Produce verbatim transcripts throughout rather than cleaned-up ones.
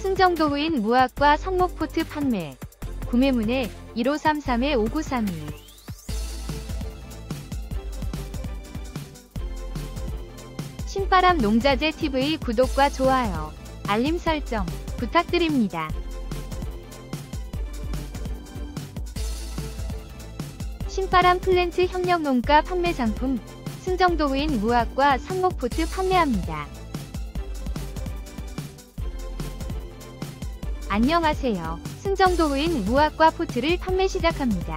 승정도 후인 무학과 상목포트 판매. 구매문의 일오삼삼 오구삼이. 신바람 농자재 티비 구독과 좋아요, 알림 설정 부탁드립니다. 신바람 플랜트 협력농가 판매 상품. 승정도 후인 무학과 상목포트 판매합니다. 안녕하세요. 승정도 후인 무학과 포트를 판매 시작합니다.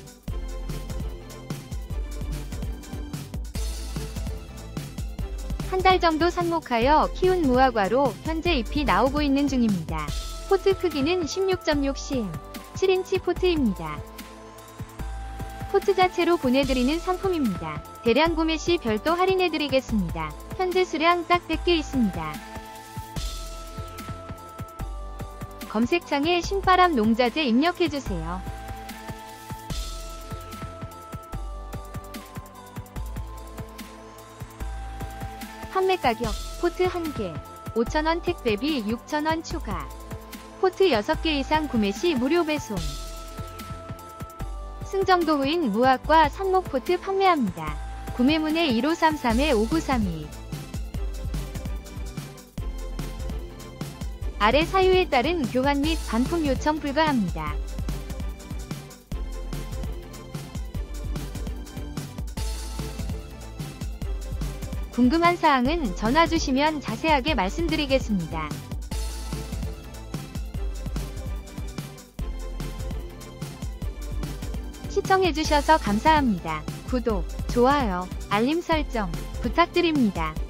한 달 정도 삽목하여 키운 무학과로 현재 잎이 나오고 있는 중입니다. 포트 크기는 십육 점 육 씨엠, 칠 인치 포트입니다. 포트 자체로 보내드리는 상품입니다. 대량 구매 시 별도 할인해드리겠습니다. 현재 수량 딱 백 개 있습니다. 검색창에 신바람 농자재 입력해주세요. 판매 가격, 포트 한 개 오천 원 택배비 육천 원 추가. 포트 여섯 개 이상 구매 시 무료 배송. 승정도 후인 무학과 상목포트 판매합니다. 구매문의 일오삼삼 오구삼이. 아래 사유에 따른 교환 및 반품 요청 불가합니다. 궁금한 사항은 전화 주시면 자세하게 말씀드리겠습니다. 시청해주셔서 감사합니다. 구독, 좋아요, 알림 설정 부탁드립니다.